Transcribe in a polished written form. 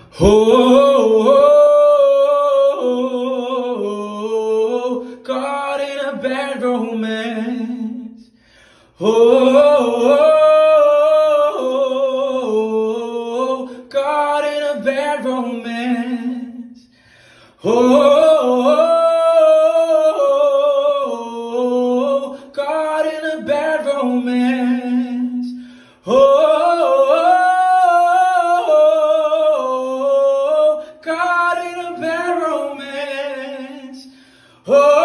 Oh, caught in a bad romance. Oh, caught in a bad romance. Oh, caught in a bad romance. Oh, caught in a bad romance. Oh.